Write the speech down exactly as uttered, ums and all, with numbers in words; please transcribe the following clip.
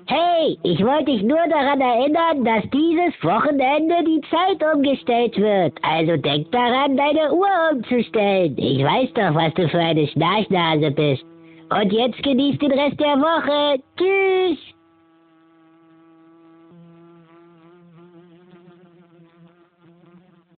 Hey, ich wollte dich nur daran erinnern, dass dieses Wochenende die Zeit umgestellt wird. Also denk daran, deine Uhr umzustellen. Ich weiß doch, was du für eine Schnarchnase bist. Und jetzt genieß den Rest der Woche. Tschüss.